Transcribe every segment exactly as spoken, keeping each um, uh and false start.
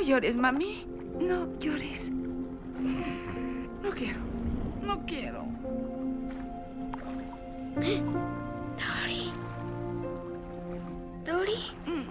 llores, mami. No llores. No quiero. No quiero. Dory. Dory.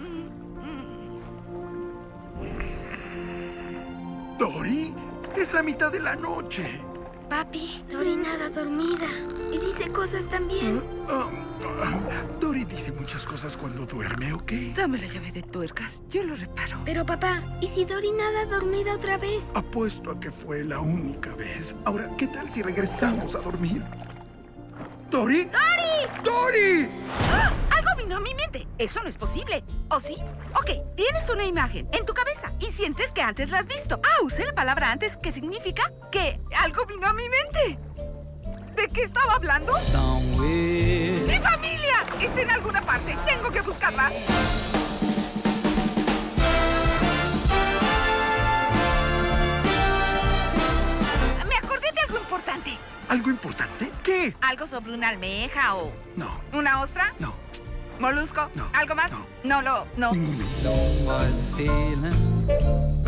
¿Dory? Es la mitad de la noche. Papi, Dory nada dormida. Y dice cosas también. Uh, um, uh, Dory dice muchas cosas cuando duerme, ¿ok? Dame la llave de tuercas. Yo lo reparo. Pero, papá, ¿y si Dory nada dormida otra vez? Apuesto a que fue la única vez. Ahora, ¿qué tal si regresamos a dormir? ¿Dory? ¡Dory! ¡Dory! ¡Ah! Algo vino a mi mente. Eso no es posible. ¿O sí? Ok, tienes una imagen en tu cabeza y sientes que antes la has visto. Ah, usé la palabra antes, que significa que algo vino a mi mente. ¿De qué estaba hablando? Somewhere. ¡Mi familia! Está en alguna parte. Tengo que buscarla. Me acordé de algo importante. ¿Algo importante? ¿Qué? ¿Algo sobre una almeja o No. una ostra? No. ¿Molusco? No. ¿Algo más? No. No lo... no. Ninguno. No more sailing.